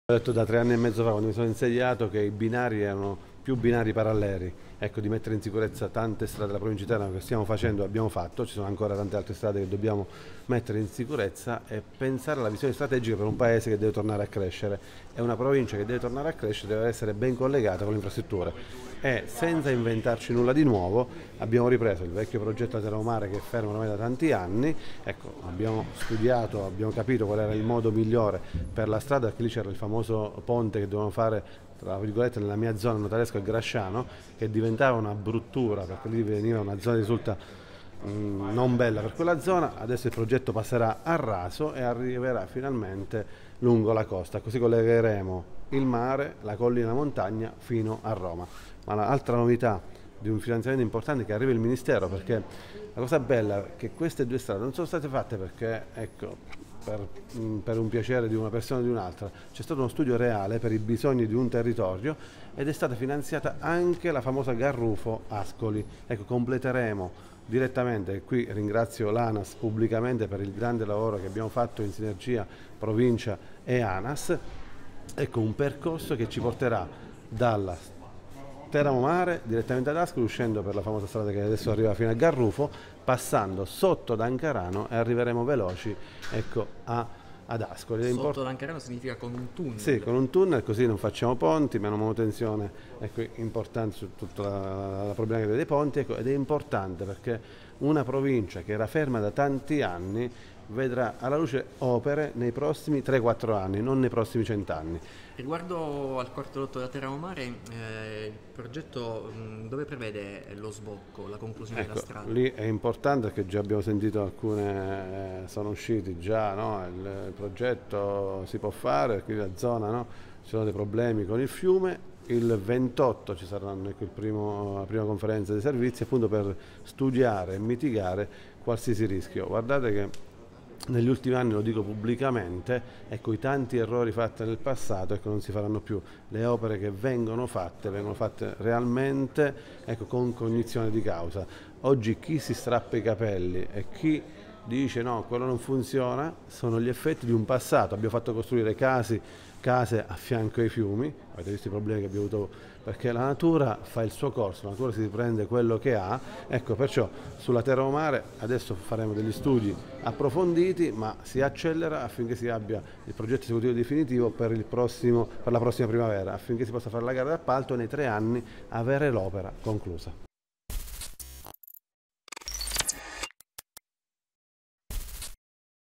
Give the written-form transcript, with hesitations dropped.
Ho detto da 3 anni e mezzo fa, quando mi sono insediato, che i binari erano più binari paralleli, ecco, di mettere in sicurezza tante strade della provincia di Teramo che stiamo facendo, abbiamo fatto, ci sono ancora tante altre strade che dobbiamo mettere in sicurezza e pensare alla visione strategica per un paese che deve tornare a crescere e una provincia che deve tornare a crescere deve essere ben collegata con le infrastrutture e senza inventarci nulla di nuovo abbiamo ripreso il vecchio progetto a Teramo Mare che è fermo ormai da tanti anni, ecco, abbiamo studiato, abbiamo capito qual era il modo migliore per la strada, perché lì c'era il famoso ponte che dovevano fare tra virgolette nella mia zona notaresco e Grasciano, che diventava una bruttura perché lì veniva una zona che risulta non bella per quella zona. Adesso il progetto passerà a raso e arriverà finalmente lungo la costa, così collegheremo il mare, la collina e la montagna fino a Roma. Ma l'altra novità di un finanziamento importante è che arriva il Ministero, perché la cosa bella è che queste due strade non sono state fatte perché, ecco, per un piacere di una persona o di un'altra, c'è stato uno studio reale per i bisogni di un territorio ed è stata finanziata anche la famosa Garrufo Ascoli. Ecco, completeremo direttamente, e qui ringrazio l'ANAS pubblicamente per il grande lavoro che abbiamo fatto in sinergia provincia e ANAS, ecco un percorso che ci porterà dalla Teramo Mare direttamente ad Ascoli, uscendo per la famosa strada che adesso arriva fino a Garrufo, passando sotto Dancarano e arriveremo veloci, ecco, ad Ascoli. Sotto Dancarano significa con un tunnel? Sì, con un tunnel, così non facciamo ponti, meno manutenzione, ecco, importante su tutta la problematica dei ponti, ecco, ed è importante perché una provincia che era ferma da tanti anni vedrà alla luce opere nei prossimi 3-4 anni, non nei prossimi 100 anni. Riguardo al quarto lotto da Teramo Mare, il progetto dove prevede lo sbocco, la conclusione Ecco, della strada? lì è importante perché già abbiamo sentito alcune, sono usciti già, no? Il progetto si può fare, qui la zona, no? Ci sono dei problemi con il fiume. Il 28 ci saranno, ecco, la prima conferenza dei servizi appunto per studiare e mitigare qualsiasi rischio. Guardate che negli ultimi anni, lo dico pubblicamente, ecco, i tanti errori fatti nel passato, ecco, non si faranno più. Le opere che vengono fatte realmente, ecco, con cognizione di causa. Oggi chi si strappa i capelli e chi dice no, quello non funziona, sono gli effetti di un passato. Abbiamo fatto costruire case a fianco ai fiumi, avete visto i problemi che abbiamo avuto, perché la natura fa il suo corso, la natura si riprende quello che ha, ecco, perciò sulla Teramo Mare adesso faremo degli studi approfonditi, ma si accelera affinché si abbia il progetto esecutivo definitivo per la prossima primavera, affinché si possa fare la gara d'appalto e nei 3 anni avere l'opera conclusa.